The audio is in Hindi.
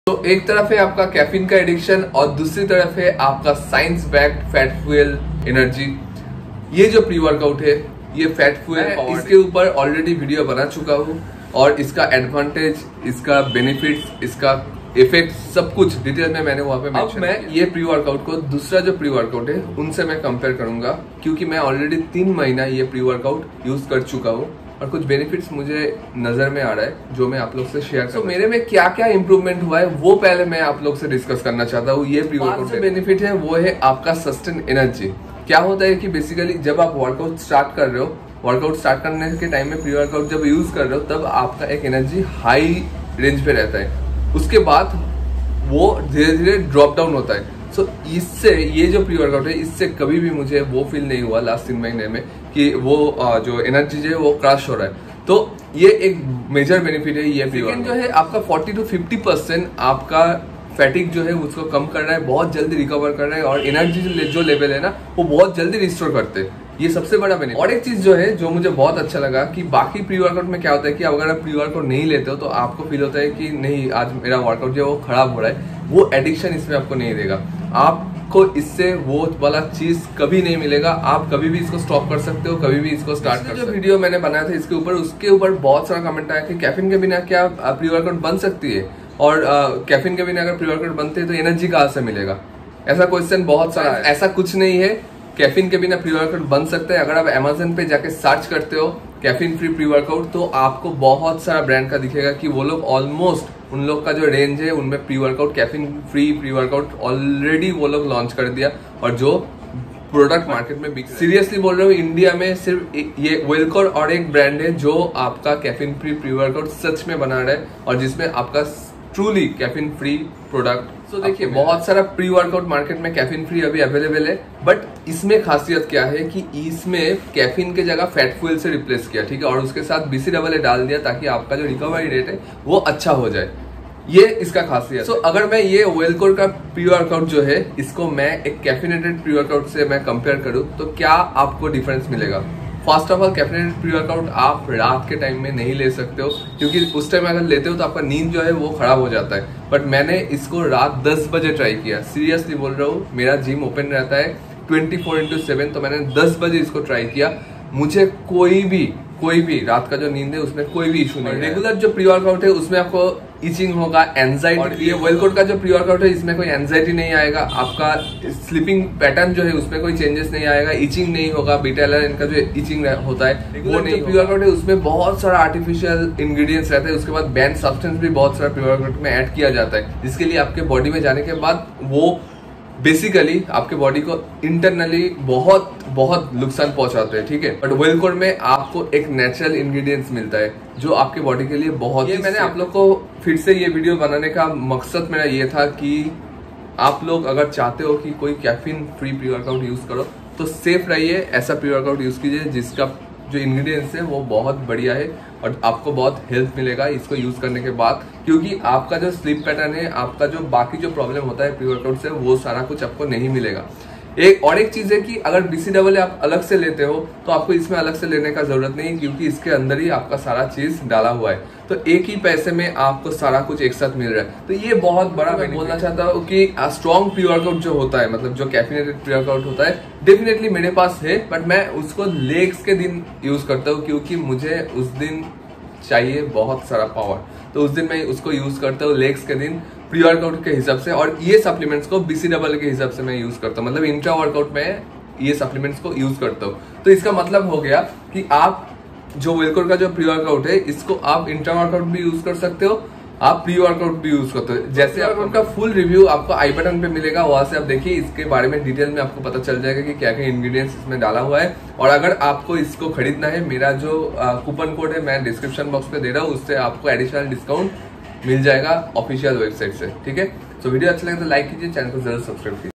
तो एक तरफ है आपका कैफीन का एडिक्शन और दूसरी तरफ है आपका science backed fat fuel energy. ये जो प्री वर्कआउट है ये फैट फ्यूल, इसके ऊपर ऑलरेडी वीडियो बना चुका हूँ और इसका एडवांटेज, इसका बेनिफिट्स, इसका इफेक्ट सब कुछ डिटेल में मैंने वहां पे मेंशन किया। अब मैं ये प्री वर्कआउट को दूसरा जो प्री वर्कआउट है उनसे मैं कंपेयर करूंगा, क्योंकि मैं ऑलरेडी 3 महीना ये प्री वर्कआउट यूज कर चुका हूँ और कुछ बेनिफिट्स मुझे नजर में आ रहा है जो मैं आप लोग से शेयर करूँ। मेरे में क्या क्या इंप्रूवमेंट हुआ है वो पहले मैं आप लोग से डिस्कस करना चाहता हूँ। ये प्री वर्कआउट से बेनिफिट है वो है आपका सस्टेन एनर्जी। क्या होता है कि बेसिकली जब आप वर्कआउट स्टार्ट कर रहे हो, वर्कआउट स्टार्ट करने के टाइम में प्री वर्कआउट जब यूज कर रहे हो तब आपका एक एनर्जी हाई रेंज पे रहता है, उसके बाद वो धीरे धीरे ड्रॉप डाउन होता है। सो इससे ये जो प्री वर्कआउट है इससे कभी भी मुझे वो फील नहीं हुआ लास्ट 3 महीने में कि वो जो एनर्जी है वो क्रैश हो रहा है। तो ये एक मेजर बेनिफिट है ये प्री वर्कआउट। जो है आपका 40 to 50% आपका फैटिक जो है उसको कम कर रहा है, बहुत जल्दी रिकवर कर रहा है और एनर्जी जो लेवल है ना वो बहुत जल्दी रिस्टोर करते हैं। ये सबसे बड़ा बेनिफिट। और एक चीज जो है जो मुझे बहुत अच्छा लगा कि बाकी प्री वर्कआउट में क्या होता है कि अगर आप प्री वर्कआउट नहीं लेते हो तो आपको फील होता है कि नहीं आज मेरा वर्कआउट जो है वो खराब हो रहा है। वो एडिक्शन इसमें आपको नहीं देगा, आपको इससे वो वाला चीज कभी नहीं मिलेगा। आप कभी भी इसको स्टॉप कर सकते हो, कभी भी इसको स्टार्ट कर सकते हो। जो वीडियो मैंने बनाया था इसके ऊपर, उसके ऊपर बहुत सारा कमेंट आया कि कैफीन के बिना क्या प्री वर्कआउट बन सकती है, और कैफीन के बिना अगर प्री वर्कआउट बनते हैं तो एनर्जी कहाँ से मिलेगा। ऐसा क्वेश्चन बहुत सारा है। ऐसा कुछ नहीं है, कैफीन के बिना प्री वर्कआउट बन सकता है। अगर आप अमेज़न पे जाके सर्च करते हो कैफीन फ्री प्री वर्कआउट तो आपको बहुत सारा ब्रांड का दिखेगा कि वो लोग ऑलमोस्ट उन लोग का जो रेंज है उनमें pre workout, caffeine free pre workout already वो लोग लॉन्च कर दिया और जो प्रोडक्ट मार्केट में बिक। सीरियसली बोल रहा हूँ, इंडिया में सिर्फ ये वेलकोर और एक ब्रांड है जो आपका कैफीन फ्री प्री वर्कआउट सच में बना रहा है और जिसमें आपका ट्रूली कैफीन फ्री प्रोडक्ट। तो देखिए बहुत सारा प्री वर्कआउट मार्केट में कैफीन फ्री अभी अवेलेबल है, बट इसमें खासियत क्या है कि इसमें कैफीन के जगह फैट फ्यूल से रिप्लेस किया, ठीक है, और उसके साथ BCAA डाल दिया ताकि आपका जो रिकवरी रेट है वो अच्छा हो जाए। ये इसका खासियत। सो अगर मैं ये वेलकोर का प्री वर्कआउट जो है इसको मैं एक कैफिनेटेड प्री वर्कआउट से मैं कंपेयर करूं तो क्या आपको डिफरेंस मिलेगा। First of all caffeinated pre workout आप रात के टाइम में नहीं ले सकते हो, क्योंकि उस टाइम अगर लेते हो तो आपका नींद जो है वो खराब हो जाता है। बट मैंने इसको रात 10 बजे ट्राई किया, सीरियसली बोल रहा हूँ। मेरा जिम ओपन रहता है 24/7, तो मैंने 10 बजे इसको ट्राई किया। मुझे कोई भी रात का जो नींद है उसमें कोई भी इशू नहीं। रेगुलर जो प्री वर्कआउट है उसमें आपको इचिंग होगा, एंजाइटी। ये वेलकोर का जो प्री वर्कआउट है इसमें कोई एंजाइटी नहीं आएगा, आपका स्लीपिंग पैटर्न जो है उसमें कोई चेंजेस नहीं आएगा, इचिंग नहीं होगा। बीटा-एलानिन का जो इचिंग होता है वो नहीं। प्री वर्कआउट है उसमें बहुत सारा आर्टिफिशियल इंग्रेडिएंट्स रहता है, उसके बाद बैंड सब्सटेंस भी बहुत सारा प्री वर्कआउट में ऐड किया जाता है, जिसके लिए आपके बॉडी में जाने के बाद वो बेसिकली आपके बॉडी को इंटरनली बहुत नुकसान पहुंचाते हैं, ठीक है। बट वेलकोर में आपको एक नेचुरल इंग्रेडिएंट्स मिलता है जो आपके बॉडी के लिए बहुत ही। मैंने आप लोग को फिर से ये वीडियो बनाने का मकसद मेरा ये था कि आप लोग अगर चाहते हो कि कोई caffeine free pre workout use करो तो सेफ रहिए, ऐसा प्री वर्कआउट यूज कीजिए जिसका जो इंग्रेडिएंट्स है वो बहुत बढ़िया है और आपको बहुत हेल्प मिलेगा इसको यूज करने के बाद, क्योंकि आपका जो स्लीप पैटर्न है, आपका जो बाकी जो प्रॉब्लम होता है प्री वर्कआउट से वो सारा कुछ आपको नहीं मिलेगा। एक चीज है कि अगर BCAA आप अलग से लेते हो तो आपको इसमें अलग से लेने का जरूरत नहीं, क्योंकि इसके अंदर ही आपका सारा चीज डाला हुआ है, तो एक ही पैसे में आपको सारा कुछ एक साथ मिल रहा है। तो ये बहुत बड़ा मैं बोलना चाहता हूँ कि स्ट्रॉन्ग प्री वर्कआउट जो होता है, मतलब जो कैफिनेटेड प्री वर्कआउट होता है, डेफिनेटली मेरे पास है, बट मैं उसको लेग्स के दिन यूज करता हूँ क्योंकि मुझे उस दिन चाहिए बहुत सारा पावर, तो उस दिन मैं उसको यूज करता हूँ लेग्स के दिन प्री वर्कआउट के हिसाब से। और ये सप्लीमेंट्स को BCAA के हिसाब से मैं यूज करता हूँ, मतलब इंट्रा वर्कआउट में ये सप्लीमेंट्स को यूज करता हूँ। तो इसका मतलब हो गया कि आप जो वेलकोर का जो प्री वर्कआउट है इसको आप इंट्रा वर्कआउट भी यूज कर सकते हो, आप प्री वर्कआउट भी यूज करते हो। जैसे वर्कआउट का फुल रिव्यू आपको आई बटन पे मिलेगा, वहां से आप देखिए, इसके बारे में डिटेल में आपको पता चल जाएगा कि क्या क्या इंग्रेडिएंट्स इसमें डाला हुआ है। और अगर आपको इसको खरीदना है, मेरा जो कूपन कोड है मैं डिस्क्रिप्शन बॉक्स पे दे रहा हूँ, उससे आपको एडिशनल डिस्काउंट मिल जाएगा ऑफिशियल वेबसाइट से, ठीक है। तो वीडियो अच्छा लगे तो लाइक कीजिए, चैनल को जरूर सब्सक्राइब कीजिए।